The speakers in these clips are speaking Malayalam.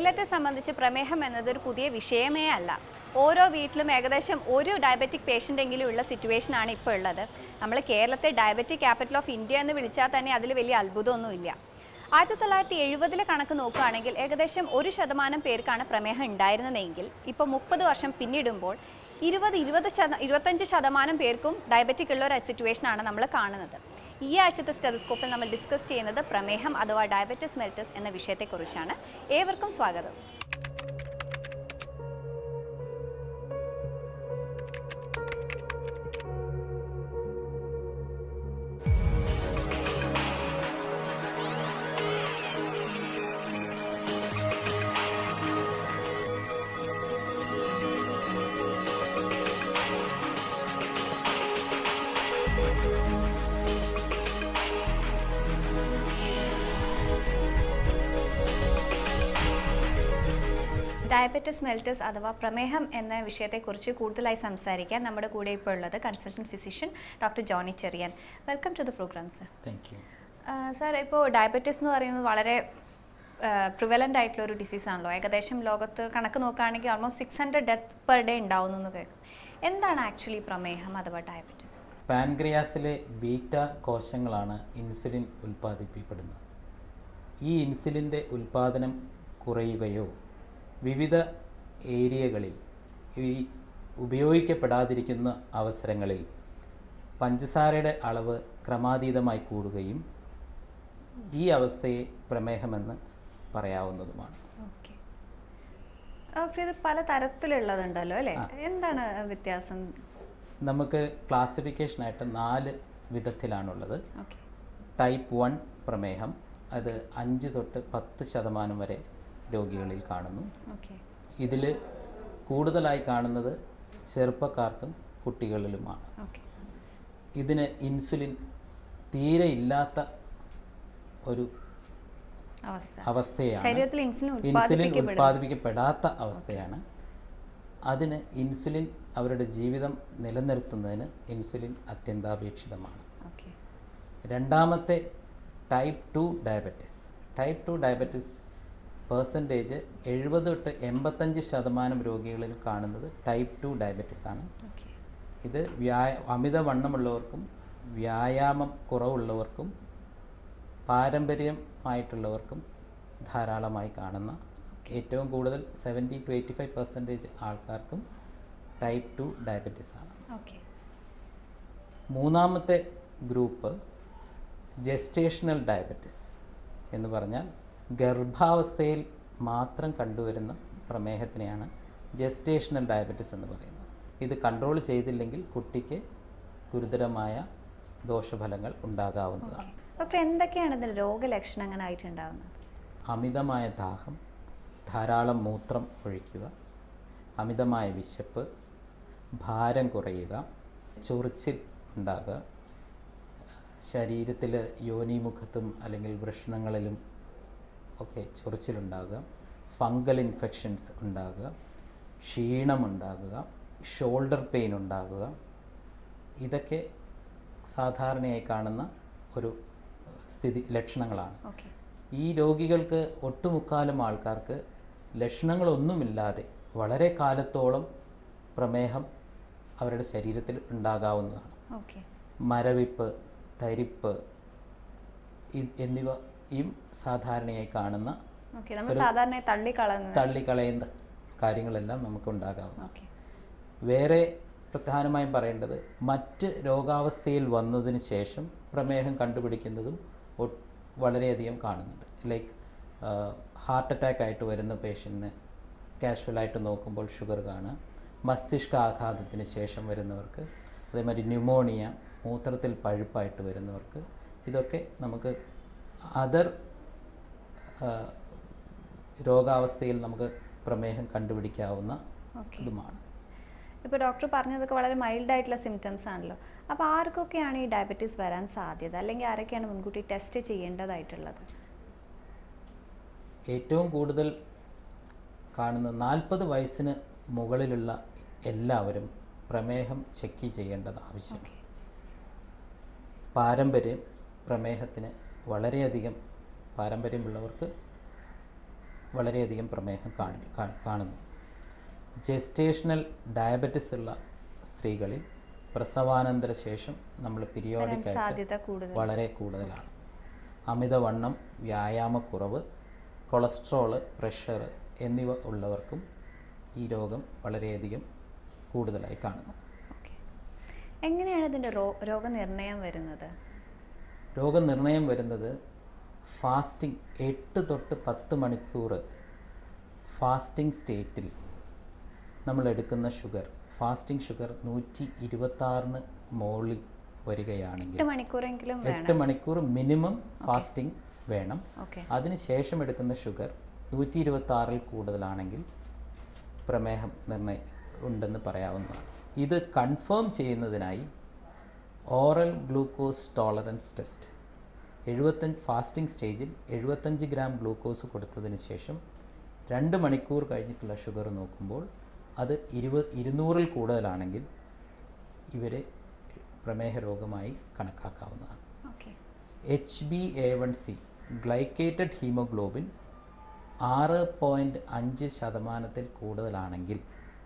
കേരളത്തെ സംബന്ധിച്ച് പ്രമേഹം എന്നതൊരു പുതിയ വിഷയമേ അല്ല. ഓരോ വീട്ടിലും ഏകദേശം ഒരു ഡയബറ്റിക് പേഷ്യൻ്റെങ്കിലും ഉള്ള സിറ്റുവേഷനാണ് ഇപ്പോൾ ഉള്ളത്. നമ്മൾ കേരളത്തെ ഡയബറ്റിക് ക്യാപിറ്റൽ ഓഫ് ഇന്ത്യ എന്ന് വിളിച്ചാൽ തന്നെ അതിൽ വലിയ അത്ഭുതമൊന്നുമില്ല. 1970 കണക്ക് നോക്കുകയാണെങ്കിൽ ഏകദേശം 1% പേർക്കാണ് പ്രമേഹം ഉണ്ടായിരുന്നതെങ്കിൽ ഇപ്പോൾ 30 വർഷം പിന്നിടുമ്പോൾ 25% പേർക്കും ഡയബറ്റിക് ഉള്ള ഒരു സിറ്റുവേഷനാണ് നമ്മൾ കാണുന്നത്. ഈ ആഴ്ചത്തെ സ്റ്റെതസ്കോപ്പിൽ നമ്മൾ ഡിസ്കസ് ചെയ്യുന്നത് പ്രമേഹം അഥവാ ഡയബറ്റിസ് മെലിറ്റസ് എന്ന വിഷയത്തെക്കുറിച്ചാണ്. ഏവർക്കും സ്വാഗതം. ഡയബറ്റിസ് മെലിറ്റസ് അഥവാ പ്രമേഹം എന്ന വിഷയത്തെക്കുറിച്ച് കൂടുതലായി സംസാരിക്കാൻ നമ്മുടെ കൂടെ ഇപ്പോൾ ഉള്ളത് consultant physician doctor Johny Cherian. Welcome to the programme sir. Thank you sir. ഇപ്പോൾ ഡയബറ്റിസ് എന്ന് പറയുന്നത് വളരെ പ്രിവലൻ്റ് ആയിട്ടുള്ള ഒരു ഡിസീസാണല്ലോ. ഏകദേശം ലോകത്ത് കണക്ക് നോക്കുകയാണെങ്കിൽ ഓൾമോസ്റ്റ് 600 ഡെത്ത് പെർ ഡേ ഉണ്ടാവുന്നു എന്ന് കേൾക്കും. എന്താണ് ആക്ച്വലി പ്രമേഹം അഥവാ ഡയബറ്റിസ്? പാൻക്രിയാസിലെ ബീറ്റ കോശങ്ങളാണ് ഇൻസുലിൻ ഉൽപ്പാദിപ്പിക്കപ്പെടുന്നത്. ഈ ഇൻസുലിൻ്റെ ഉൽപ്പാദനം കുറയുകയോ വിവിധ ഏരിയകളിൽ ഈ ഉപയോഗിക്കപ്പെടാതിരിക്കുന്ന അവസരങ്ങളിൽ പഞ്ചസാരയുടെ അളവ് ക്രമാതീതമായി കൂടുകയും ഈ അവസ്ഥയെ പ്രമേഹമെന്ന് പറയാവുന്നതുമാണ്. ഓക്കെ. ഇത് പല തരത്തിലുള്ളതുണ്ടല്ലോ അല്ലേ? എന്താണ് വ്യത്യാസം? നമുക്ക് ക്ലാസിഫിക്കേഷനായിട്ട് 4 വിധത്തിലാണുള്ളത്. ടൈപ്പ് 1 പ്രമേഹം, അത് 5 തൊട്ട് 10% വരെ രോഗികളിൽ കാണുന്നു. ഇതിൽ കൂടുതലായി കാണുന്നത് ചെറുപ്പക്കാർക്കും കുട്ടികളിലുമാണ്. ഇതിന് ഇൻസുലിൻ തീരെ ഇല്ലാത്ത ഒരു അവസ്ഥയാണ്, ഇൻസുലിൻ ഉൽപ്പാദിപ്പിക്കപ്പെടാത്ത അവസ്ഥയാണ്. അതിന് ഇൻസുലിൻ അവരുടെ ജീവിതം നിലനിർത്തുന്നതിന് ഇൻസുലിൻ അത്യന്താപേക്ഷിതമാണ്. രണ്ടാമത്തെ type 2 diabetes. Type 2 diabetes percentage 70 തൊട്ട് 85% രോഗികളിൽ കാണുന്നത് ടൈപ്പ് 2 ഡയബറ്റിസ് ആണ്. ഇത് അമിതവണ്ണമുള്ളവർക്കും വ്യായാമം കുറവുള്ളവർക്കും പാരമ്പര്യമായിട്ടുള്ളവർക്കും ധാരാളമായി കാണുന്ന, ഏറ്റവും കൂടുതൽ 70 to 85% ആൾക്കാർക്കും ടൈപ്പ് 2 ഡയബറ്റിസ് ആണ്. മൂന്നാമത്തെ ഗ്രൂപ്പ് ജെസ്റ്റേഷണൽ ഡയബറ്റിസ് എന്ന് പറഞ്ഞാൽ ഗർഭാവസ്ഥയിൽ മാത്രം കണ്ടുവരുന്ന പ്രമേഹത്തിനെയാണ് ജെസ്റ്റേഷണൽ ഡയബറ്റിസ് എന്ന് പറയുന്നത്. ഇത് കൺട്രോൾ ചെയ്തില്ലെങ്കിൽ കുട്ടിക്ക് ഗുരുതരമായ ദോഷഫലങ്ങൾ ഉണ്ടാകാവുന്നതാണ്. ഡോക്ടർ, എന്തൊക്കെയാണ് ഇതിൽ രോഗലക്ഷണങ്ങളായിട്ടുണ്ടാകുന്നത്? അമിതമായ ദാഹം, ധാരാളം മൂത്രം ഒഴിക്കുക, അമിതമായ വിശപ്പ്, ഭാരം കുറയുക, ചൊറിച്ചിൽ ഉണ്ടാകുക, ശരീരത്തിൽ യോനിമുഖത്തും അല്ലെങ്കിൽ വൃഷണങ്ങളിലും ഒക്കെ ചൊറിച്ചിലുണ്ടാകുക, ഫംഗൽ ഇൻഫെക്ഷൻസ് ഉണ്ടാകുക, ക്ഷീണമുണ്ടാകുക, ഷോൾഡർ പെയിൻ ഉണ്ടാകുക, ഇതൊക്കെ സാധാരണയായി കാണുന്ന ഒരു ലക്ഷണങ്ങളാണ്. ഈ രോഗികൾക്ക് ഒട്ടുമുക്കാലും ആൾക്കാർക്ക് ലക്ഷണങ്ങളൊന്നുമില്ലാതെ വളരെ കാലത്തോളം പ്രമേഹം അവരുടെ ശരീരത്തിൽ ഉണ്ടാകാവുന്നതാണ്. മരവിപ്പ്, തരിപ്പ് എന്നിവയും സാധാരണയായി കാണുന്ന തള്ളിക്കളയുന്ന കാര്യങ്ങളെല്ലാം നമുക്ക് ഉണ്ടാകാവുന്ന. വേറെ പ്രധാനമായും പറയേണ്ടത്, മറ്റ് രോഗാവസ്ഥയിൽ വന്നതിന് ശേഷം പ്രമേഹം കണ്ടുപിടിക്കുന്നതും വളരെയധികം കാണുന്നുണ്ട്. ലൈക്ക് ഹാർട്ട് അറ്റാക്ക് ആയിട്ട് വരുന്ന പേഷ്യൻറ്റിന് കാഷ്വലായിട്ട് നോക്കുമ്പോൾ ഷുഗർ കാണുക, മസ്തിഷ്ക ആഘാതത്തിന് ശേഷം വരുന്നവർക്ക്, അതേമാതിരി ന്യൂമോണിയ, മൂത്രത്തിൽ പഴുപ്പായിട്ട് വരുന്നവർക്ക്, ഇതൊക്കെ നമുക്ക് അതർ രോഗാവസ്ഥയിൽ നമുക്ക് പ്രമേഹം കണ്ടുപിടിക്കാവുന്ന ഇതുമാണ്. ഇപ്പോൾ ഡോക്ടർ പറഞ്ഞതൊക്കെ വളരെ മൈൽഡായിട്ടുള്ള സിംറ്റംസ് ആണല്ലോ. അപ്പോൾ ആർക്കൊക്കെയാണ് ഈ ഡയബറ്റീസ് വരാൻ സാധ്യത, അല്ലെങ്കിൽ ആരൊക്കെയാണ് മുൻകൂട്ടി ടെസ്റ്റ് ചെയ്യേണ്ടതായിട്ടുള്ളത്? ഏറ്റവും കൂടുതൽ കാണുന്ന 40 വയസ്സിന് മുകളിലുള്ള എല്ലാവരും പ്രമേഹം ചെക്ക് ചെയ്യേണ്ടത് ആവശ്യമാണ്. പാരമ്പര്യം പ്രമേഹത്തിന് വളരെയധികം പാരമ്പര്യമുള്ളവർക്ക് വളരെയധികം പ്രമേഹം കാണുന്നു. ജെസ്റ്റേഷണൽ ഡയബറ്റിസ് ഉള്ള സ്ത്രീകളിൽ പ്രസവാനന്തര ശേഷം നമ്മൾ പീരിയോഡിക്കായിട്ട് വളരെ കൂടുതലാണ്. അമിതവണ്ണം, വ്യായാമക്കുറവ്, കൊളസ്ട്രോള്, പ്രഷർ എന്നിവ ഉള്ളവർക്കും ഈ രോഗം വളരെയധികം കൂടുതലായി കാണുന്നു. എങ്ങനെയാണ് ഇതിൻ്റെ രോഗനിർണയം വരുന്നത്? രോഗനിർണയം വരുന്നത് ഫാസ്റ്റിംഗ് 8 തൊട്ട് 10 മണിക്കൂർ ഫാസ്റ്റിംഗ് സ്റ്റേറ്റിൽ നമ്മൾ എടുക്കുന്ന ഷുഗർ, ഫാസ്റ്റിംഗ് ഷുഗർ 126 മുകളിൽ വരികയാണെങ്കിൽ 8 മണിക്കൂർ മിനിമം ഫാസ്റ്റിംഗ് വേണം. അതിനുശേഷം എടുക്കുന്ന ഷുഗർ 126 കൂടുതലാണെങ്കിൽ പ്രമേഹം ഉണ്ടെന്ന് പറയാവുന്നതാണ്. ഇത് കൺഫേം ചെയ്യുന്നതിനായി oral glucose tolerance test 75 fasting സ്റ്റേജിൽ 75 ഗ്രാം ഗ്ലൂക്കോസ് കൊടുത്തതിന് ശേഷം 2 മണിക്കൂർ കഴിഞ്ഞിട്ടുള്ള ഷുഗർ നോക്കുമ്പോൾ അത് 200 കൂടുതലാണെങ്കിൽ ഇവരെ പ്രമേഹ രോഗമായി കണക്കാക്കാവുന്നതാണ്. HbA1c ഗ്ലൈക്കേറ്റഡ് ഹീമോഗ്ലോബിൻ 6.5% കൂടുതലാണെങ്കിൽ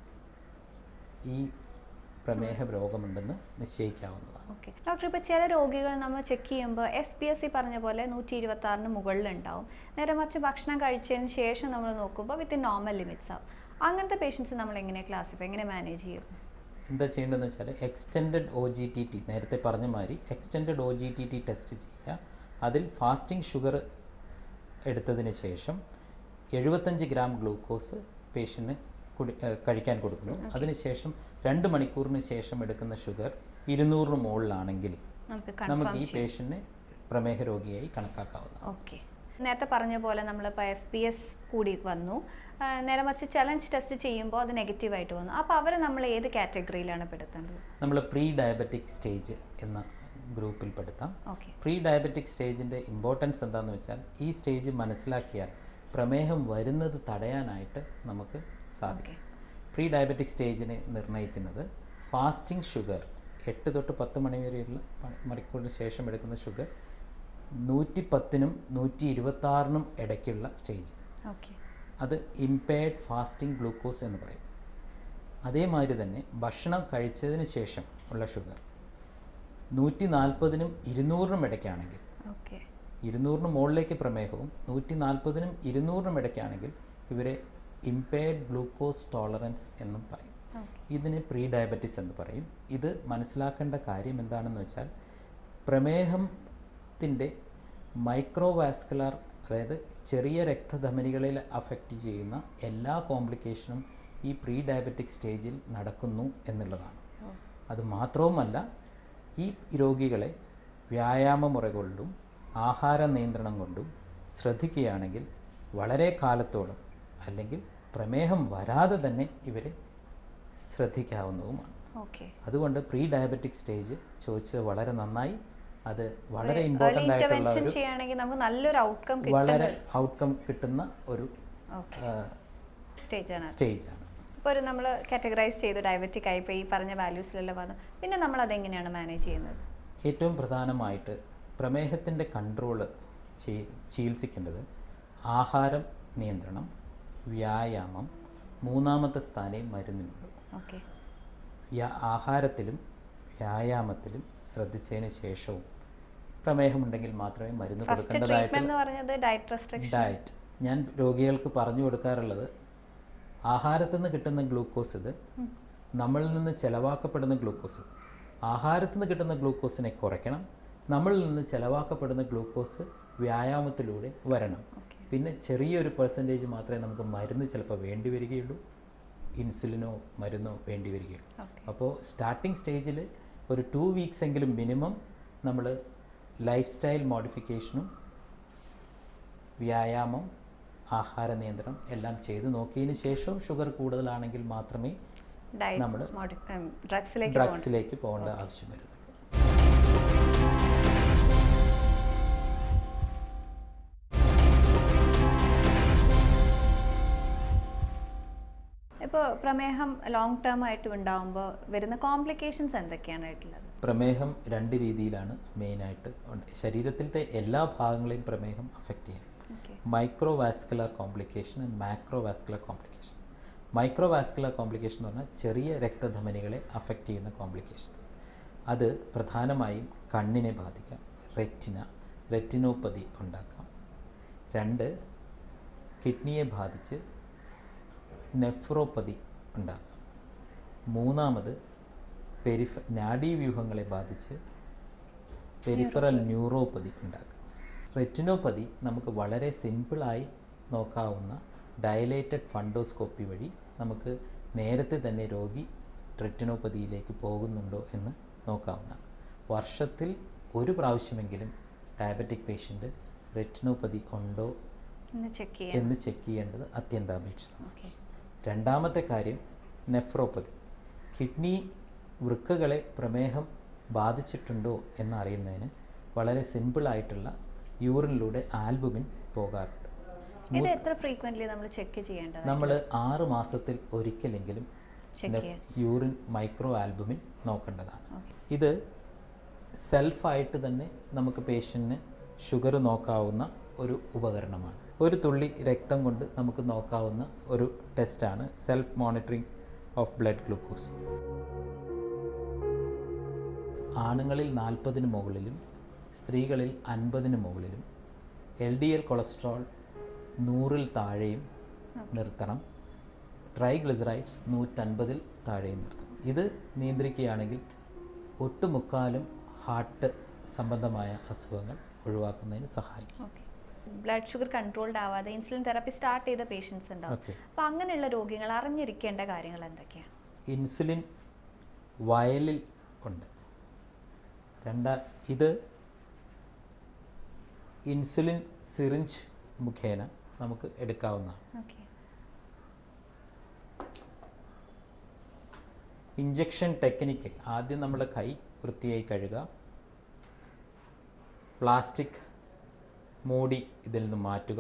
ഈ പ്രമേഹ രോഗമുണ്ടെന്ന് നിശ്ചയിക്കാവുന്നതാണ്. ഡോക്ടർ, ഇപ്പോൾ ചില രോഗികൾ നമ്മൾ ചെക്ക് ചെയ്യുമ്പോൾ FBS പറഞ്ഞ പോലെ 126 മുകളിലുണ്ടാവും. നേരെ മറിച്ച് ഭക്ഷണം കഴിച്ചതിന് ശേഷം നമ്മൾ നോക്കുമ്പോൾ വിത്തിൻ നോർമൽ ലിമിറ്റ്സ് ആവും. അങ്ങനത്തെ പേഷ്യൻസ് നമ്മൾ എങ്ങനെ ക്ലാസിഫൈ, എങ്ങനെ മാനേജ് ചെയ്യും? എന്താ ചെയ്യേണ്ടതെന്ന് വെച്ചാൽ എക്സ്റ്റെൻഡഡ് OGTT, നേരത്തെ പറഞ്ഞ മാതിരി എക്സ്റ്റെൻഡഡ് OGTT ടെസ്റ്റ് ചെയ്യുക. അതിൽ ഫാസ്റ്റിംഗ് ഷുഗർ എടുത്തതിന് ശേഷം 75 ഗ്രാം ഗ്ലൂക്കോസ് പേഷ്യൻറ്റിന് കഴിക്കാൻ കൊടുക്കുന്നു. അതിനുശേഷം 2 മണിക്കൂറിന് ശേഷം എടുക്കുന്ന ഷുഗർ 200 മുകളിലാണെങ്കിൽ നമുക്ക് ഈ പേഷ്യൻറ്റിനെ പ്രമേഹ രോഗിയായി കണക്കാക്കാവുന്നതാണ്. നേരത്തെ പറഞ്ഞ പോലെ നമ്മളിപ്പോൾ FBS കൂടി വന്നു, നേരെ മറിച്ച് ചലഞ്ച് ടെസ്റ്റ് ചെയ്യുമ്പോൾ അത് നെഗറ്റീവായിട്ട് വന്നു. അപ്പോൾ അവരെ നമ്മൾ ഏത് കാറ്റഗറിയിലാണ് പെടുത്തേണ്ടത്? നമ്മൾ പ്രീ ഡയബറ്റിക് സ്റ്റേജ് എന്ന ഗ്രൂപ്പിൽ പെടുത്താം. പ്രീ ഡയബറ്റിക് സ്റ്റേജിൻ്റെ ഇമ്പോർട്ടൻസ് എന്താണെന്ന് വെച്ചാൽ ഈ സ്റ്റേജ് മനസ്സിലാക്കിയാൽ പ്രമേഹം വരുന്നത് തടയാനായിട്ട് നമുക്ക് സാധിക്കും. പ്രീ ഡയബറ്റിക് സ്റ്റേജിനെ നിർണ്ണയിക്കുന്നത് ഫാസ്റ്റിംഗ് ഷുഗർ 8 തൊട്ട് 10 മണിക്കൂറിന് ശേഷം എടുക്കുന്ന ഷുഗർ 110നും 126നും ഇടയ്ക്കുള്ള സ്റ്റേജ്, അത് ഇംപെയർഡ് ഫാസ്റ്റിംഗ് ഗ്ലൂക്കോസ് എന്ന് പറയും. അതേമാതിരി തന്നെ ഭക്ഷണം കഴിച്ചതിന് ശേഷം ഉള്ള ഷുഗർ 140നും 200നും ഇടയ്ക്കാണെങ്കിൽ, 200ന് മുകളിലേക്ക് പ്രമേഹവും 140നും 200നും ഇടയ്ക്കാണെങ്കിൽ ഇവരെ ഇംപെയർഡ് ഗ്ലൂക്കോസ് ടോളറൻസ് എന്നും പറയും. ഇതിന് പ്രീ ഡയബറ്റിസ് എന്ന് പറയും. ഇത് മനസ്സിലാക്കേണ്ട കാര്യം എന്താണെന്ന് വെച്ചാൽ പ്രമേഹത്തിൻ്റെ മൈക്രോവാസ്കുലർ, അതായത് ചെറിയ രക്തധമനികളിൽ അഫക്റ്റ് ചെയ്യുന്ന എല്ലാ കോംപ്ലിക്കേഷനും ഈ പ്രീ ഡയബറ്റിക് സ്റ്റേജിൽ നടക്കുന്നു എന്നുള്ളതാണ്. അത് മാത്രവുമല്ല, ഈ രോഗികളെ വ്യായാമമുറ കൊണ്ടും ആഹാര നിയന്ത്രണം കൊണ്ടും ശ്രദ്ധിക്കുകയാണെങ്കിൽ വളരെ കാലത്തോളം അല്ലെങ്കിൽ പ്രമേഹം വരാതെ തന്നെ ഇവരെ ശ്രദ്ധിക്കാവുന്നതുമാണ്. അതുകൊണ്ട് പ്രീ ഡയബറ്റിക് സ്റ്റേജ് ചോദിച്ചത് വളരെ നന്നായി. അത് വളരെ ഇമ്പോർട്ടൻ്റ് ആയിട്ടുള്ള നല്ലൊരു വളരെ ഔട്ട്കം കിട്ടുന്ന ഒരു സ്റ്റേജാണ്. ഇപ്പോൾ ഒരു നമ്മൾ കാറ്റഗറൈസ് ചെയ്തു ഡയബറ്റിക് ആയി, ഇപ്പോൾ ഈ പറഞ്ഞ വാല്യൂസിലെല്ലാം വന്നു, പിന്നെ നമ്മൾ അതെങ്ങനെയാണ് മാനേജ് ചെയ്യുന്നത്? ഏറ്റവും പ്രധാനമായിട്ട് പ്രമേഹത്തിൻ്റെ കൺട്രോള് ചികിത്സിക്കേണ്ടത് ആഹാരം നിയന്ത്രണം, വ്യായാമം, മൂന്നാമത്തെ സ്ഥാനേ മരുന്നിനുള്ളൂ. ആഹാരത്തിലും വ്യായാമത്തിലും ശ്രദ്ധിച്ചതിന് ശേഷവും പ്രമേഹമുണ്ടെങ്കിൽ മാത്രമേ മരുന്ന് കൊടുക്കേണ്ടതായിട്ട് ഡയറ്റ്. ഞാൻ രോഗികൾക്ക് പറഞ്ഞു കൊടുക്കാറുള്ളത്, ആഹാരത്തിൽ നിന്ന് കിട്ടുന്ന ഗ്ലൂക്കോസ് ഇത്, നമ്മളിൽ നിന്ന് ചിലവാക്കപ്പെടുന്ന ഗ്ലൂക്കോസ് ഇത്. ആഹാരത്തിൽ നിന്ന് കിട്ടുന്ന ഗ്ലൂക്കോസിനെ കുറയ്ക്കണം, നമ്മളിൽ നിന്ന് ചിലവാക്കപ്പെടുന്ന ഗ്ലൂക്കോസ് വ്യായാമത്തിലൂടെ വരണം. പിന്നെ ചെറിയൊരു പെർസെൻറ്റേജ് മാത്രമേ നമുക്ക് മരുന്ന് ചിലപ്പോൾ വേണ്ടി വരികയുള്ളൂ, ഇൻസുലിനോ മരുന്നോ വേണ്ടി വരികയുള്ളൂ. അപ്പോൾ സ്റ്റാർട്ടിംഗ് സ്റ്റേജിൽ ഒരു 2 വീക്സ് എങ്കിലും മിനിമം നമ്മൾ ലൈഫ് സ്റ്റൈൽ മോഡിഫിക്കേഷനും വ്യായാമം, ആഹാര നിയന്ത്രണം എല്ലാം ചെയ്ത് നോക്കിയതിന് ശേഷം ഷുഗർ കൂടുതലാണെങ്കിൽ മാത്രമേ നമ്മൾ ഡ്രഗ്സിലേക്ക് പോകേണ്ട ആവശ്യം വരുന്നുള്ളൂ. ഇപ്പോൾ പ്രമേഹം ലോങ് ടേം ആയിട്ട് ഉണ്ടാകുമ്പോൾ വരുന്ന കോംപ്ലിക്കേഷൻസ് എന്തൊക്കെയാണായിട്ടുള്ളത്? പ്രമേഹം 2 രീതിയിലാണ് മെയിനായിട്ട്. ശരീരത്തിലത്തെ എല്ലാ ഭാഗങ്ങളെയും പ്രമേഹം അഫക്റ്റ് ചെയ്യും. Microvascular complication and macrovascular complication. Microvascular complication എന്ന് പറഞ്ഞാൽ ചെറിയ രക്തധമനികളെ അഫക്റ്റ് ചെയ്യുന്ന കോംപ്ലിക്കേഷൻസ്. അത് പ്രധാനമായും കണ്ണിനെ ബാധിക്കാം, റെറ്റിനോപ്പതി ഉണ്ടാക്കാം. 2, കിഡ്നിയെ ബാധിച്ച് നെഫ്രോപ്പതി ഉണ്ടാക്കാം. 3, നാഡീവ്യൂഹങ്ങളെ ബാധിച്ച് പെരിഫറൽ ന്യൂറോപ്പതി ഉണ്ടാക്കാം. റെറ്റിനോപ്പതി നമുക്ക് വളരെ സിമ്പിളായി നോക്കാവുന്ന ഡയലേറ്റഡ് ഫണ്ടോസ്കോപ്പി വഴി നമുക്ക് നേരത്തെ തന്നെ രോഗി റെറ്റിനോപ്പതിയിലേക്ക് പോകുന്നുണ്ടോ എന്ന് നോക്കാവുന്നതാണ്. വർഷത്തിൽ 1 പ്രാവശ്യമെങ്കിലും ഡയബറ്റിക് പേഷ്യൻ്റ് റെറ്റിനോപ്പതി ഉണ്ടോ എന്ന് ചെക്ക് ചെയ്യേണ്ടത് അത്യന്താപേക്ഷിതമാണ്. 2ാമത്തെ കാര്യം നെഫ്രോപ്പതി. കിഡ്നി വൃക്കകളെ പ്രമേഹം ബാധിച്ചിട്ടുണ്ടോ എന്നറിയുന്നതിന് വളരെ സിമ്പിളായിട്ടുള്ള യൂറിനിലൂടെ ആൽബുമിൻ പോകാറുണ്ട്. ഇത് എത്ര ഫ്രീക്വൻ്റ്ലി നമ്മൾ ചെക്ക് ചെയ്യേണ്ടത്? നമ്മൾ 6 മാസത്തിൽ ഒരിക്കലെങ്കിലും യൂറിൻ മൈക്രോ ആൽബുമിൻ നോക്കേണ്ടതാണ്. ഇത് സെൽഫായിട്ട് തന്നെ നമുക്ക് പേഷ്യൻറ്റിന് ഷുഗർ നോക്കാവുന്ന ഒരു ഉപകരണമാണ്. ഒരു തുള്ളി രക്തം കൊണ്ട് നമുക്ക് നോക്കാവുന്ന ഒരു ടെസ്റ്റാണ് self monitoring of blood glucose. ആണുങ്ങളിൽ 40-ന് മുകളിലും സ്ത്രീകളിൽ 50-ന് മുകളിലും LDL കൊളസ്ട്രോൾ 100-ൽ താഴെയും നിർത്തണം. ട്രൈഗ്ലിസറൈഡ്സ് 150-ൽ താഴെയും നിർത്തണം. ഇത് നിയന്ത്രിക്കുകയാണെങ്കിൽ ഒട്ടുമുക്കാലും ഹാർട്ട് സംബന്ധമായ അസുഖങ്ങൾ ഒഴിവാക്കുന്നതിന് സഹായിക്കും. ബ്ലഡ് ഷുഗർ കൺട്രോൾഡ് ആവാതെ ഇൻസുലിൻ തെറാപ്പി സ്റ്റാർട്ട് ചെയ്ത പേഷ്യൻസ് ഉണ്ടാവും. അപ്പോൾ അങ്ങനെയുള്ള രോഗികൾ അറിഞ്ഞിരിക്കേണ്ട കാര്യങ്ങൾ എന്തൊക്കെയാണ്? ഇൻസുലിൻ വയലിൽ ഉണ്ട്. ഇത് ഇൻസുലിൻ സിറിഞ്ച് മുഖേന നമുക്ക് എടുക്കാവുന്നതാണ്. ഇഞ്ചക്ഷൻ ടെക്നിക്ക്: ആദ്യം നമ്മൾ കൈ വൃത്തിയായി കഴുകുക, പ്ലാസ്റ്റിക് മൂടി ഇതിൽ നിന്ന് മാറ്റുക,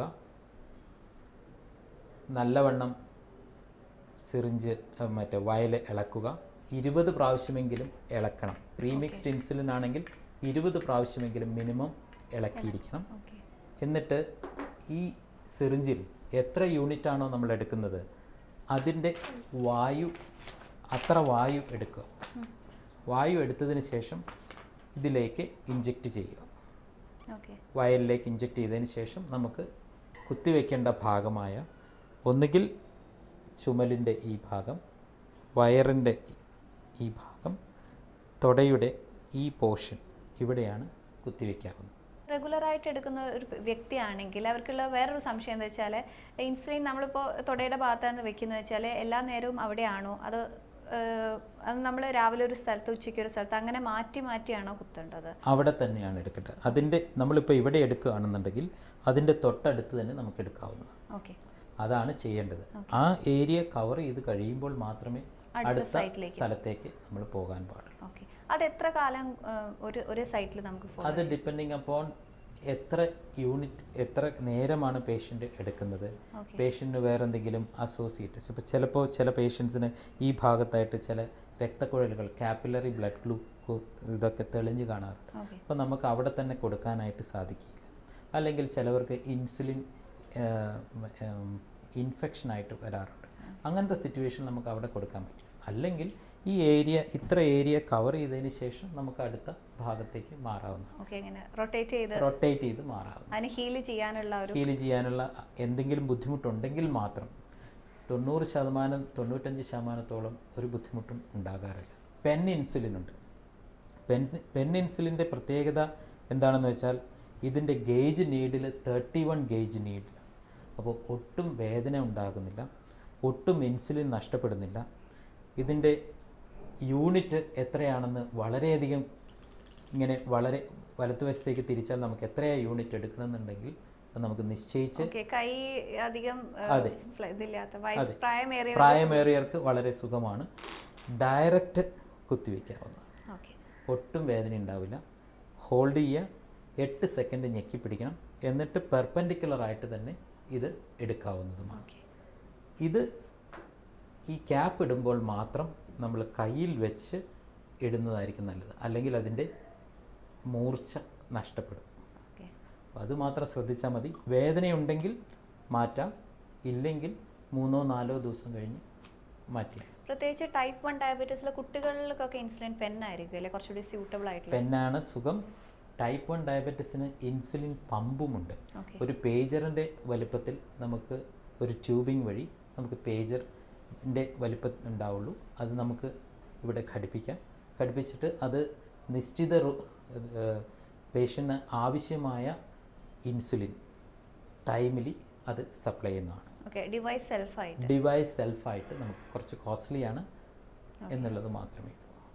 നല്ലവണ്ണം സിറിഞ്ച് വയൽ ഇളക്കുക. 20 പ്രാവശ്യമെങ്കിലും ഇളക്കണം. പ്രീമിക്സ്ഡ് ഇൻസുലിൻ ആണെങ്കിൽ 20 പ്രാവശ്യമെങ്കിലും മിനിമം ഇളക്കിയിരിക്കണം. എന്നിട്ട് ഈ സിറിഞ്ചിൽ എത്ര യൂണിറ്റ് ആണോ നമ്മൾ എടുക്കുന്നത് അതിൻ്റെ അത്ര വായു എടുക്കുക. വായു എടുത്തതിന് ശേഷം ഇതിലേക്ക് ഇഞ്ചെക്റ്റ് ചെയ്യുക. വയലിലേക്ക് ഇഞ്ചെക്റ്റ് ചെയ്തതിന് ശേഷം നമുക്ക് കുത്തിവെക്കേണ്ട ഭാഗമായ ഒന്നുകിൽ ചുമലിൻ്റെ ഈ ഭാഗം, വയറിൻ്റെ ഈ ഭാഗം, തുടയുടെ ഈ പോർഷൻ ഇവിടെയാണ് കുത്തിവെക്കാവുന്നത്. റെഗുലറായിട്ട് എടുക്കുന്ന ഒരു വ്യക്തിയാണെങ്കിൽ അവർക്കുള്ള വേറൊരു സംശയം എന്താ വെച്ചാൽ, ഇൻസുലിൻ നമ്മളിപ്പോൾ തുടയുടെ ഭാഗത്താണ് വെക്കുന്നത് വെച്ചാൽ എല്ലാ നേരവും അവിടെയാണോ, അത് നമ്മൾ രാവിലെ ഒരു സ്ഥലത്ത് ഉച്ചയ്ക്ക് ഒരു സ്ഥലത്ത് അങ്ങനെ മാറ്റിയാണോ കുത്തേണ്ടത്? അവിടെ തന്നെയാണ് എടുക്കേണ്ടത്. അതിൻ്റെ നമ്മളിപ്പോൾ ഇവിടെ എടുക്കുകയാണെന്നുണ്ടെങ്കിൽ അതിൻ്റെ തൊട്ടടുത്ത് തന്നെ നമുക്ക് എടുക്കാവുന്നതാണ്. അതാണ് ചെയ്യേണ്ടത്. ആ ഏരിയ കവർ ചെയ്ത് കഴിയുമ്പോൾ മാത്രമേ അടുത്ത സ്ഥലത്തേക്ക് നമ്മൾ പോകാൻ പാടുള്ളൂ. അത് എത്ര കാലം ഒരു സൈറ്റിൽ നമുക്ക്? അത് ഡിപ്പെൻഡിങ് അപ്പോൺ എത്ര യൂണിറ്റ്, എത്ര നേരമാണ് പേഷ്യൻ്റ് എടുക്കുന്നത്, പേഷ്യൻറ്റിന് വേറെ എന്തെങ്കിലും അസോസിയേറ്റസ്. ഇപ്പോൾ ചിലപ്പോൾ ചില പേഷ്യൻസിന് ഈ ഭാഗത്തായിട്ട് ചില രക്തക്കുഴലുകൾ, കാപ്പിലറി ബ്ലഡ് ഇതൊക്കെ തെളിഞ്ഞ് കാണാറുണ്ട്. അപ്പോൾ നമുക്ക് അവിടെ തന്നെ കൊടുക്കാനായിട്ട് സാധിക്കില്ല. അല്ലെങ്കിൽ ചിലവർക്ക് ഇൻസുലിൻ ഇൻഫെക്ഷനായിട്ട് വരാറുണ്ട്. അങ്ങനത്തെ സിറ്റുവേഷൻ നമുക്ക് അവിടെ കൊടുക്കാൻ പറ്റും. അല്ലെങ്കിൽ ഈ ഇത്ര ഏരിയ കവർ ചെയ്തതിന് ശേഷം നമുക്ക് അടുത്ത ഭാഗത്തേക്ക് മാറാവുന്നതാണ്. റൊട്ടേറ്റ് ചെയ്ത് മാറാവുന്ന. ഹീൽ ചെയ്യാനുള്ള എന്തെങ്കിലും ബുദ്ധിമുട്ടുണ്ടെങ്കിൽ മാത്രം 90-95% ഒരു ബുദ്ധിമുട്ടും ഉണ്ടാകാറില്ല. പെൻ ഇൻസുലിൻ ഉണ്ട്. പെൻ ഇൻസുലിൻ്റെ പ്രത്യേകത എന്താണെന്ന് വെച്ചാൽ ഇതിൻ്റെ ഗേജ് നീഡിൽ 31 ഗേജ് നീഡിൽ. അപ്പോൾ ഒട്ടും വേദന ഉണ്ടാകുന്നില്ല, ഒട്ടും ഇൻസുലിൻ നഷ്ടപ്പെടുന്നില്ല. ഇതിൻ്റെ യൂണിറ്റ് എത്രയാണെന്ന് വളരെയധികം ഇങ്ങനെ വളരെ വലത്തുവശത്തേക്ക് തിരിച്ചാൽ നമുക്ക് എത്രയാണ് യൂണിറ്റ് എടുക്കണമെന്നുണ്ടെങ്കിൽ അത് നമുക്ക് നിശ്ചയിച്ച്, അതെ, പ്രായമേറിയവർക്ക് വളരെ സുഖമാണ്. ഡയറക്റ്റ് കുത്തിവെക്കാവുന്നതാണ്. ഒട്ടും വേദന ഉണ്ടാവില്ല. ഹോൾഡ് ചെയ്യുക, 8 സെക്കൻഡ് ഞെക്കി പിടിക്കണം. എന്നിട്ട് പെർപെൻഡിക്കുലറായിട്ട് തന്നെ ഇത് എടുക്കാവുന്നതുമാണ്. ഇത് ഈ ക്യാപ്പ് ഇടുമ്പോൾ മാത്രം നമ്മൾ കയ്യിൽ വെച്ച് ഇടുന്നതായിരിക്കും നല്ലത്. അല്ലെങ്കിൽ അതിൻ്റെ മൂർച്ച നഷ്ടപ്പെടും. അപ്പോൾ അത് മാത്രം ശ്രദ്ധിച്ചാൽ മതി. വേദനയുണ്ടെങ്കിൽ മാറ്റാം, ഇല്ലെങ്കിൽ 3-4 ദിവസം കഴിഞ്ഞ് മാറ്റിയാൽ. പ്രത്യേകിച്ച് ടൈപ്പ് 1 ഡയബറ്റീസിലെ കുട്ടികൾക്കൊക്കെ ഇൻസുലിൻ പെന്നായിരിക്കും അല്ലേ കുറച്ചുകൂടി സ്യൂട്ടബിൾ ആയിട്ടുള്ള? പെന്നാണ് സുഖം. ടൈപ്പ് 1 ഡയബറ്റീസിന് ഇൻസുലിൻ പമ്പുമുണ്ട്. ഒരു പേജറിൻ്റെ വലുപ്പത്തിൽ നമുക്ക് ഒരു ട്യൂബിംഗ് വഴി നമുക്ക് പേജറിൻ്റെ വലുപ്പം ഉണ്ടാവുള്ളൂ. അത് നമുക്ക് ഇവിടെ ഘടിപ്പിക്കാം. ഘടിപ്പിച്ചിട്ട് അത് നിശ്ചിത പേഷ്യന് ആവശ്യമായ ഇൻസുലിൻ ടൈമിലി അത് സപ്ലൈ ചെയ്യുന്നതാണ്. ഡിവൈസ് സെൽഫായിട്ട് നമുക്ക് കുറച്ച് കോസ്റ്റ്ലിയാണ് എന്നുള്ളത് മാത്രമേ.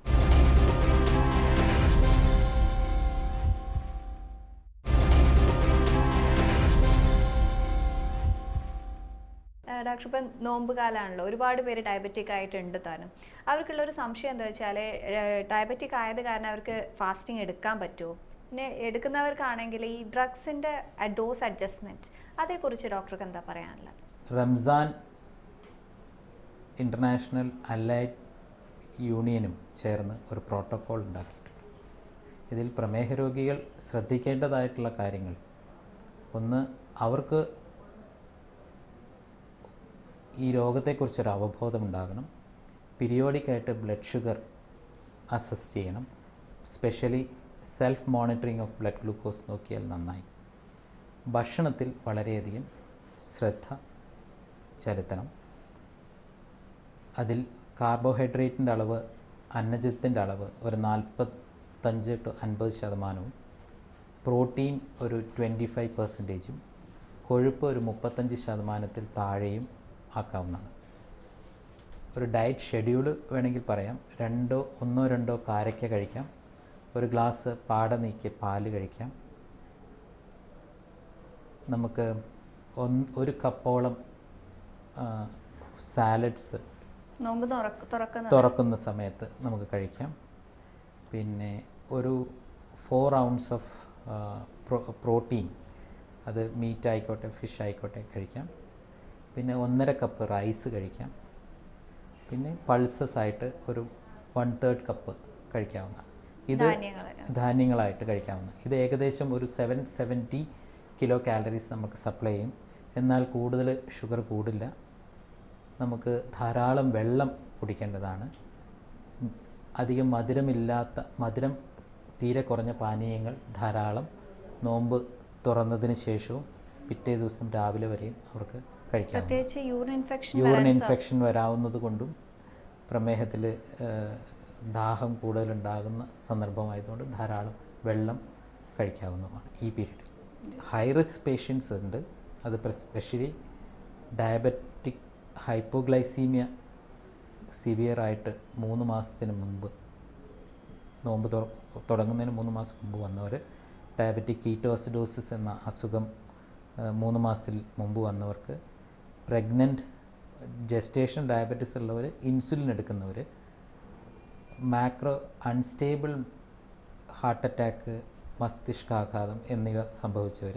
ഡോക്ടർ, ഇപ്പം നോമ്പ് കാലമാണല്ലോ, ഒരുപാട് പേര് ഡയബറ്റിക് ആയിട്ടുണ്ട് താനും. അവർക്കുള്ളൊരു സംശയം എന്താ വെച്ചാൽ ഡയബറ്റിക് ആയത് കാരണം അവർക്ക് ഫാസ്റ്റിംഗ് എടുക്കാൻ പറ്റുമോ? പിന്നെ എടുക്കുന്നവർക്കാണെങ്കിൽ ഈ ഡ്രഗ്സിൻ്റെ ഡോസ് അഡ്ജസ്റ്റ്മെൻറ്റ് അതേക്കുറിച്ച് ഡോക്ടർക്ക് എന്താ പറയാനുള്ളത്? റംസാൻ ഇൻ്റർനാഷണൽ അലൈഡ് യൂണിയനും ചേർന്ന് ഒരു പ്രോട്ടോക്കോൾ ഉണ്ടാക്കിയിട്ടുണ്ട്. ഇതിൽ പ്രമേഹ രോഗികൾ ശ്രദ്ധിക്കേണ്ടതായിട്ടുള്ള കാര്യങ്ങൾ, ഒന്ന്, അവർക്ക് ഈ രോഗത്തെക്കുറിച്ചൊരു അവബോധം ഉണ്ടാകണം. പീരിയോഡിക്കായിട്ട് ബ്ലഡ് ഷുഗർ അസസ് ചെയ്യണം. Specially self monitoring of blood glucose നോക്കിയാൽ നന്നായി. ഭക്ഷണത്തിൽ വളരെയധികം ശ്രദ്ധ ചെലുത്തണം. അതിൽ കാർബോഹൈഡ്രേറ്റിൻ്റെ അളവ്, അന്നജത്തിൻ്റെ അളവ് ഒരു 45-50%, പ്രോട്ടീൻ ഒരു 25%, കൊഴുപ്പ് ഒരു 35% താഴെയും ആക്കാവുന്നതാണ്. ഒരു ഡയറ്റ് ഷെഡ്യൂൾ വേണമെങ്കിൽ പറയാം. 1-2 കാരയ്ക്ക കഴിക്കാം, ഒരു ഗ്ലാസ് പാട നീക്കിയ പാല് കഴിക്കാം, നമുക്ക് 1 കപ്പോളം സാലഡ്സ് നോമ്പ് തുറക്കുന്ന സമയത്ത് നമുക്ക് കഴിക്കാം. പിന്നെ ഒരു 4 ounce ഓഫ് പ്രോട്ടീൻ, അത് മീറ്റ് ആയിക്കോട്ടെ ഫിഷ് ആയിക്കോട്ടെ കഴിക്കാം. പിന്നെ 1.5 കപ്പ് റൈസ് കഴിക്കാം. പിന്നെ പൾസസ് ആയിട്ട് ഒരു 1/3 കപ്പ് കഴിക്കാവുന്നതാണ്. ഇത് ധാന്യങ്ങളായിട്ട് കഴിക്കാവുന്ന. ഇത് ഏകദേശം ഒരു 770 കിലോ കാലറീസ് നമുക്ക് സപ്ലൈ ചെയ്യും. എന്നാൽ കൂടുതൽ ഷുഗർ കൂടില്ല. നമുക്ക് ധാരാളം വെള്ളം കുടിക്കേണ്ടതാണ്. അധികം മധുരം തീരെ കുറഞ്ഞ പാനീയങ്ങൾ ധാരാളം നോമ്പ് തുറന്നതിന് ശേഷവും പിറ്റേ ദിവസം രാവിലെ വരെയും അവർക്ക് കഴിക്കാം. യൂറിൻ ഇൻഫെക്ഷൻ വരാവുന്നത് കൊണ്ടും പ്രമേഹത്തിൽ ദാഹം കൂടുതലുണ്ടാകുന്ന സന്ദർഭമായതുകൊണ്ട് ധാരാളം വെള്ളം കഴിക്കാവുന്നതാണ് ഈ പീരീഡിൽ. ഹൈ റിസ്ക് പേഷ്യൻസ് ഉണ്ട്. അത് സ്പെഷ്യലി ഡയബറ്റിക് ഹൈപ്പോഗ്ലൈസീമിയ സിവിയറായിട്ട് 3 മാസത്തിന് മുമ്പ്, നോമ്പ് തുടങ്ങുന്നതിന് 3 മാസം മുമ്പ് വന്നവർ, ഡയബറ്റിക് കീറ്റോസിഡോസിസ് എന്ന അസുഖം 3 മാസത്തിൽ മുമ്പ് വന്നവർക്ക്, പ്രഗ്നൻറ്റ്, ജസ്റ്റേഷൻ ഡയബറ്റിസ് ഉള്ളവർ, ഇൻസുലിൻ എടുക്കുന്നവർ, മാക്രോ അൺസ്റ്റേബിൾ ഹാർട്ട് അറ്റാക്ക്, മസ്തിഷ്കാഘാതം എന്നിവ സംഭവിച്ചവർ,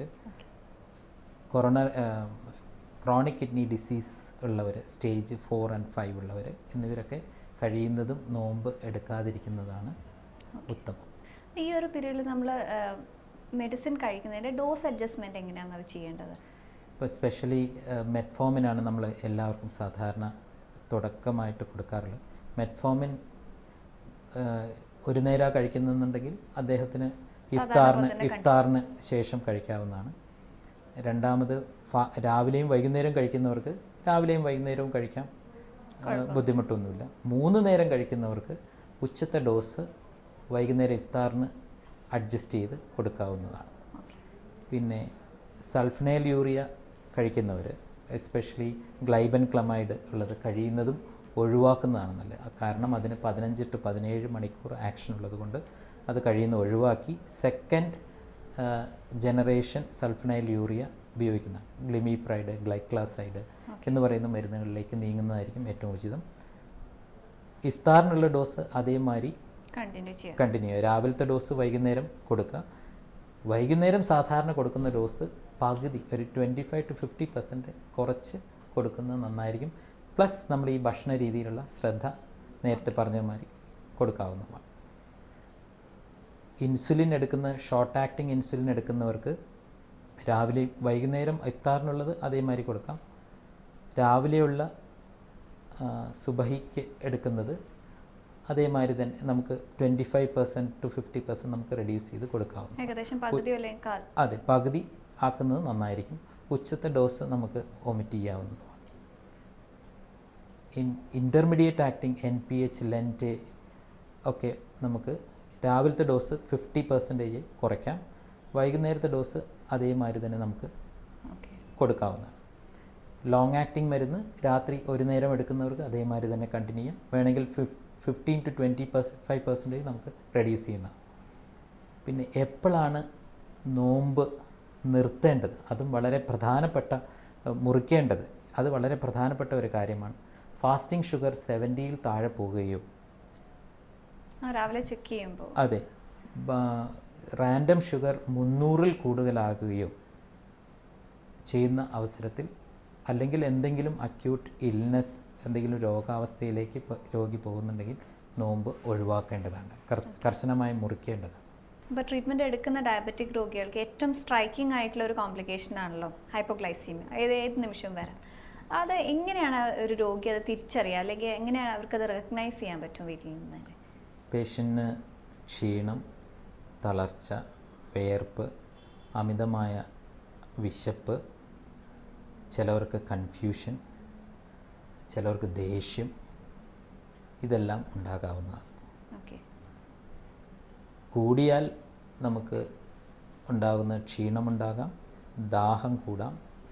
ക്രോണിക് കിഡ്നി ഡിസീസ് ഉള്ളവർ, സ്റ്റേജ് 4 and 5 ഉള്ളവർ എന്നിവരൊക്കെ കഴിയുന്നതും നോമ്പ് എടുക്കാതിരിക്കുന്നതാണ് ഉത്തമം. ഈ ഒരു പീരീഡിൽ നമ്മൾ മെഡിസിൻ കഴിക്കുന്നതിൻ്റെ ഡോസ് അഡ്ജസ്റ്റ്മെൻറ്റ് എങ്ങനെയാണ് അത് ചെയ്യേണ്ടത്? ഇപ്പോൾ സ്പെഷ്യലി മെറ്റ്ഫോമിനാണ് നമ്മൾ എല്ലാവർക്കും സാധാരണ തുടക്കമായിട്ട് കൊടുക്കാറുള്ളത്. മെറ്റ്ഫോമിൻ ഒരു നേരം കഴിക്കുന്നുണ്ടെങ്കിൽ അദ്ദേഹത്തിന് ഇഫ്താറിന് ശേഷം കഴിക്കാവുന്നതാണ്. രണ്ടാമത് രാവിലെയും വൈകുന്നേരം കഴിക്കുന്നവർക്ക് രാവിലെയും വൈകുന്നേരവും കഴിക്കാം, ബുദ്ധിമുട്ടൊന്നുമില്ല. 3 നേരം കഴിക്കുന്നവർക്ക് ഉച്ചത്തെ ഡോസ് വൈകുന്നേരം ഇഫ്താറിന് അഡ്ജസ്റ്റ് ചെയ്ത് കൊടുക്കാവുന്നതാണ്. പിന്നെ സൾഫനൈൽ യൂറിയ കഴിക്കുന്നവർ, എസ്പെഷ്യലി ഗ്ലൈബൻ ക്ലമൈഡ് ഉള്ളത് കഴിയുന്നതും ഒഴിവാക്കുന്നതാണ് നല്ലത്. കാരണം അതിന് 15 to 17 മണിക്കൂർ ആക്ഷൻ ഉള്ളത് കൊണ്ട് അത് കഴിയുന്ന ഒഴിവാക്കി സെക്കൻഡ് ജനറേഷൻ സൾഫനൈൽ യൂറിയ ഉപയോഗിക്കുന്നതാണ്. ഗ്ലിമിപ്രൈഡ്, ഗ്ലൈക്ലാസൈഡ് എന്ന് പറയുന്ന മരുന്നുകളിലേക്ക് നീങ്ങുന്നതായിരിക്കും ഏറ്റവും ഉചിതം. ഇഫ്താറിനുള്ള ഡോസ് അതേമാതിരി കണ്ടിന്യൂ ചെയ്യുക. രാവിലത്തെ ഡോസ് വൈകുന്നേരം കൊടുക്കുക. വൈകുന്നേരം സാധാരണ കൊടുക്കുന്ന ഡോസ് പകുതി, ഒരു 25 to 50% കുറച്ച് കൊടുക്കുന്നത് നന്നായിരിക്കും. പ്ലസ് നമ്മൾ ഈ ഭക്ഷണ രീതിയിലുള്ള ശ്രദ്ധ നേരത്തെ പറഞ്ഞ മാതിരി കൊടുക്കാവുന്നതാണ്. ഇൻസുലിൻ എടുക്കുന്ന ഷോർട്ട് ആക്ടിങ് ഇൻസുലിൻ എടുക്കുന്നവർക്ക് രാവിലെ വൈകുന്നേരം ഇഫ്താറിനുള്ളത് അതേമാതിരി കൊടുക്കാം. രാവിലെയുള്ള സുബഹിക്ക് എടുക്കുന്നത് അതേമാതിരി തന്നെ നമുക്ക് 25% to 50% നമുക്ക് റെഡ്യൂസ് ചെയ്ത് കൊടുക്കാവുന്നു. ഏകദേശം പകുതി അല്ലെങ്കിൽ അതെ, പകുതി ആക്കുന്നത് നന്നായിരിക്കും. ഉച്ചത്തെ ഡോസ് നമുക്ക് ഒമിറ്റ് ചെയ്യാവുന്നതാണ്. ഇൻ്റർമീഡിയറ്റ് ആക്ടിങ് NPH, ലെൻറ്റ് ഒക്കെ നമുക്ക് രാവിലത്തെ ഡോസ് 50% കുറയ്ക്കാം. വൈകുന്നേരത്തെ ഡോസ് അതേമാതിരി തന്നെ നമുക്ക് കൊടുക്കാവുന്നതാണ്. ലോങ് ആക്ടിങ് മരുന്ന് രാത്രി ഒരു നേരം എടുക്കുന്നവർക്ക് അതേമാതിരി തന്നെ കണ്ടിന്യൂ ചെയ്യാം. വേണമെങ്കിൽ 15 to 25% നമുക്ക് റെഡ്യൂസ് ചെയ്യുന്നതാണ്. പിന്നെ എപ്പോഴാണ് നോമ്പ് നിർത്തേണ്ടത്, അതും വളരെ പ്രധാനപ്പെട്ട, മുറിക്കേണ്ടത്, അത് വളരെ പ്രധാനപ്പെട്ട ഒരു കാര്യമാണ്. ഫാസ്റ്റിംഗ് ഷുഗർ 70-ൽ താഴെ പോവുകയോ രാവിലെ ചെക്ക് ചെയ്യുമ്പോൾ അതെ റാൻഡം ഷുഗർ 300-ൽ കൂടുതലാകുകയോ ചെയ്യുന്ന അവസരത്തിൽ, അല്ലെങ്കിൽ എന്തെങ്കിലും അക്യൂട്ട് ഇൽനെസ്, എന്തെങ്കിലും രോഗാവസ്ഥയിലേക്ക് രോഗി പോകുന്നുണ്ടെങ്കിൽ നോമ്പ് ഒഴിവാക്കേണ്ടതാണ്, കർശനമായി മുറിക്കേണ്ടതാണ്. അപ്പോൾ ട്രീറ്റ്മെൻറ്റ് എടുക്കുന്ന ഡയബറ്റിക് രോഗികൾക്ക് ഏറ്റവും സ്ട്രൈക്കിംഗ് ആയിട്ടുള്ള ഒരു കോംപ്ലിക്കേഷൻ ആണല്ലോ ഹൈപ്പോഗ്ലൈസീമിയ. ഏത് നിമിഷവും വരാം. അത് എങ്ങനെയാണ് ഒരു രോഗി അത് തിരിച്ചറിയുക, അല്ലെങ്കിൽ എങ്ങനെയാണ് അവർക്കത് റെക്കഗ്നൈസ് ചെയ്യാൻ പറ്റും വീട്ടിൽ നിന്ന് തന്നെ? പേഷ്യൻറ്റിന് ക്ഷീണം, തളർച്ച, വേർപ്പ്, അമിതമായ വിശപ്പ്, ചിലവർക്ക് കൺഫ്യൂഷൻ, ചിലവർക്ക് ദേഷ്യം, ഇതെല്ലാം ഉണ്ടാകാവുന്നതാണ്. കൂടിയാൽ നമുക്ക് ഉണ്ടാകുന്ന ക്ഷീണമുണ്ടാകാം, ദാഹം കൂടാം,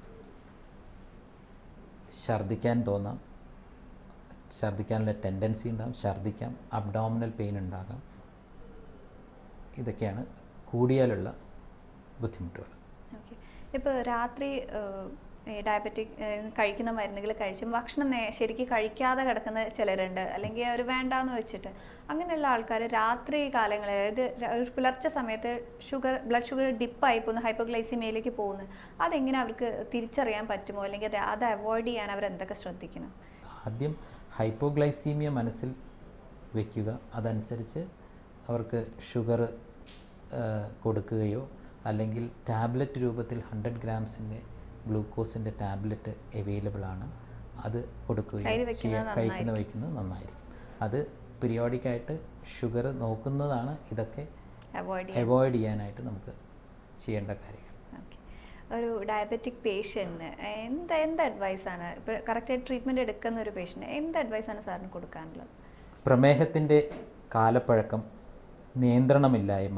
ഛർദ്ദിക്കാൻ തോന്നാം, ഛർദ്ദിക്കാനുള്ള ടെൻഡൻസി ഉണ്ടാകും, ഛർദ്ദിക്കാം, അബ്ഡോമിനൽ പെയിൻ ഉണ്ടാകാം. ഇതൊക്കെയാണ് കൂടിയാലുള്ള ബുദ്ധിമുട്ടുകൾ. ഇപ്പോൾ രാത്രി ഡയബറ്റിക് കഴിക്കുന്ന മരുന്നുകൾ കഴിച്ചും ഭക്ഷണം ശരിക്കും കഴിക്കാതെ കിടക്കുന്ന ചിലരുണ്ട്, അല്ലെങ്കിൽ അവർ വേണ്ടാന്ന് വെച്ചിട്ട്. അങ്ങനെയുള്ള ആൾക്കാർ രാത്രി കാലങ്ങളിൽ, അതായത് ഒരു പുലർച്ചെ സമയത്ത് ബ്ലഡ് ഷുഗർ ഡിപ്പായി പോകുന്നു, ഹൈപ്പോഗ്ലൈസിമിയയിലേക്ക് പോകുന്നു. അതെങ്ങനെ അവർക്ക് തിരിച്ചറിയാൻ പറ്റുമോ, അല്ലെങ്കിൽ അത് അവോയ്ഡ് ചെയ്യാൻ അവർ എന്തൊക്കെ ശ്രദ്ധിക്കണം? ആദ്യം ഹൈപ്പോഗ്ലൈസീമിയ മനസ്സിൽ വയ്ക്കുക. അതനുസരിച്ച് അവർക്ക് ഷുഗർ കൊടുക്കുകയോ, അല്ലെങ്കിൽ ടാബ്ലറ്റ് രൂപത്തിൽ 100 grams ഗ്ലൂക്കോസിൻ്റെ ടാബ്ലറ്റ് അവൈലബിൾ ആണ്, അത് കൊടുക്കുകയോ വയ്ക്കുന്നത് നന്നായിരിക്കും. അത് പീരിയോഡിക്കായിട്ട് ഷുഗർ നോക്കുന്നതാണ്. ഇതൊക്കെ അവോയ്ഡ് ചെയ്യാനായിട്ട് നമുക്ക് ചെയ്യേണ്ട കാര്യങ്ങൾ. ഒരു ഡയബറ്റിക് പേഷ്യൻറ്റിന് എന്ത് അഡ്വൈസാണ്, ഇപ്പോൾ കറക്റ്റായിട്ട് ട്രീറ്റ്മെൻറ്റ് എടുക്കുന്ന ഒരു പേഷ്യൻറ്റ് എന്ത് അഡ്വൈസാണ് സാറിന് കൊടുക്കാനുള്ളത്? പ്രമേഹത്തിൻ്റെ കാലപ്പഴക്കം, നിയന്ത്രണമില്ലായ്മ,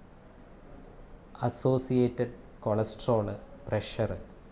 അസോസിയേറ്റഡ് കൊളസ്ട്രോള്, പ്രഷർ,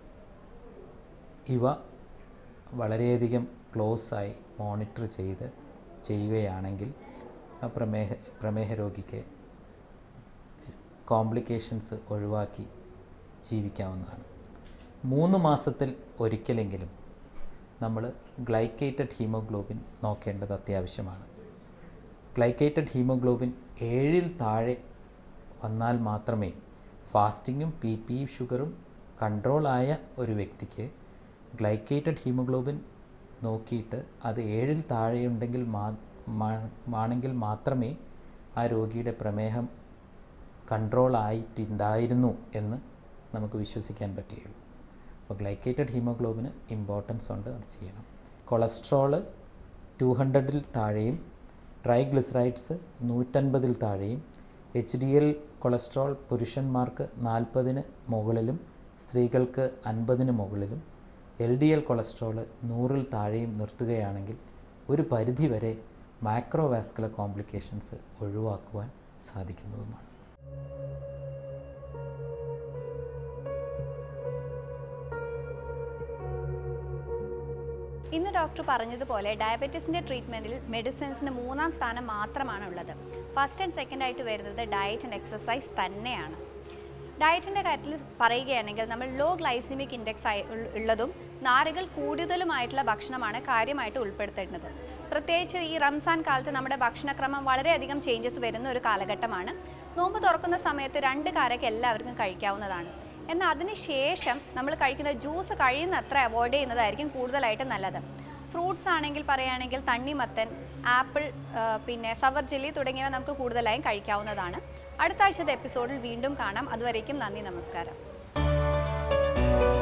ഇവ വളരെയധികം ക്ലോസായി മോണിറ്റർ ചെയ്യുകയാണെങ്കിൽ പ്രമേഹ രോഗിക്ക് കോംപ്ലിക്കേഷൻസ് ഒഴിവാക്കി ജീവിക്കാവുന്നതാണ്. 3 മാസത്തിൽ ഒരിക്കലെങ്കിലും നമ്മൾ ഗ്ലൈക്കേറ്റഡ് ഹീമോഗ്ലോബിൻ നോക്കേണ്ടത് അത്യാവശ്യമാണ്. ഗ്ലൈക്കേറ്റഡ് ഹീമോഗ്ലോബിൻ 7-ൽ താഴെ വന്നാൽ മാത്രമേ ഫാസ്റ്റിങ്ങും PP ഷുഗറും കൺട്രോളായ ഒരു വ്യക്തിക്ക് ഗ്ലൈക്കേറ്റഡ് ഹീമോഗ്ലോബിൻ നോക്കിയിട്ട് അത് 7-ൽ താഴെയുണ്ടെങ്കിൽ ആണെങ്കിൽ മാത്രമേ ആ രോഗിയുടെ പ്രമേഹം കൺട്രോൾ ആയിട്ടുണ്ടായിരുന്നു എന്ന് നമുക്ക് വിശ്വസിക്കാൻ പറ്റുകയുള്ളൂ. അപ്പോൾ ഗ്ലൈക്കേറ്റഡ് ഹീമോഗ്ലോബിന് ഇമ്പോർട്ടൻസ് ഉണ്ട്, അത് ചെയ്യണം. കൊളസ്ട്രോള് 200-ൽ താഴെയും, ട്രൈഗ്ലിസറൈഡ്സ് 150-ൽ താഴെയും, HDL കൊളസ്ട്രോൾ പുരുഷന്മാർക്ക് 40-ന് മുകളിലും സ്ത്രീകൾക്ക് 50-ന് മുകളിലും, LDL കൊളസ്ട്രോൾ 100-ൽ താഴെയും നിർത്തുകയാണെങ്കിൽ ഒരു പരിധിവരെ മാക്രോവാസ്കുലർ കോംപ്ലിക്കേഷൻസ് ഒഴിവാക്കുവാൻ സാധിക്കുന്നതുമാണ്. ഇന്ന് ഡോക്ടർ പറഞ്ഞതുപോലെ ഡയബറ്റീസിൻ്റെ ട്രീറ്റ്മെൻറ്റിൽ മെഡിസിൻസിന് 3-ാം സ്ഥാനം മാത്രമാണ് ഉള്ളത്. ഫസ്റ്റ് ആൻഡ് സെക്കൻഡ് ആയിട്ട് വരുന്നത് ഡയറ്റ് ആൻഡ് എക്സസൈസ് തന്നെയാണ്. ഡയറ്റിൻ്റെ കാര്യത്തിൽ പറയുകയാണെങ്കിൽ നമ്മൾ ലോ ഗ്ലൈസിമിക് ഇൻഡെക്സ് ഉള്ളതും നാരുകൾ കൂടുതലുമായിട്ടുള്ള ഭക്ഷണമാണ് കാര്യമായിട്ട് ഉൾപ്പെടുത്തേണ്ടത്. പ്രത്യേകിച്ച് ഈ റംസാൻ കാലത്ത് നമ്മുടെ ഭക്ഷണക്രമം വളരെയധികം ചേഞ്ചസ് വരുന്ന ഒരു കാലഘട്ടമാണ്. നോമ്പ് തുറക്കുന്ന സമയത്ത് 2 കാരൊക്കെ എല്ലാവർക്കും കഴിക്കാവുന്നതാണ്. എന്നാൽ അതിനുശേഷം നമ്മൾ കഴിക്കുന്ന ജ്യൂസ് കഴിയുന്നത്ര അവോയ്ഡ് ചെയ്യുന്നതായിരിക്കും കൂടുതലായിട്ട് നല്ലത്. ഫ്രൂട്ട്സ് ആണെങ്കിൽ പറയുകയാണെങ്കിൽ തണ്ണിമത്തൻ, ആപ്പിൾ, പിന്നെ സവർ ജെല്ലി തുടങ്ങിയവ നമുക്ക് കൂടുതലായും കഴിക്കാവുന്നതാണ്. അടുത്ത ആഴ്ചത്തെ എപ്പിസോഡിൽ വീണ്ടും കാണാം. അതുവരേക്കും നന്ദി, നമസ്കാരം. നന്ദി.